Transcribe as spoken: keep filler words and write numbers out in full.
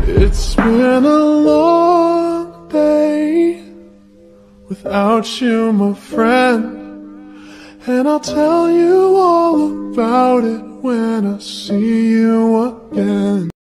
It's been a long day without you, my friend, and I'll tell you all about it when I see you again.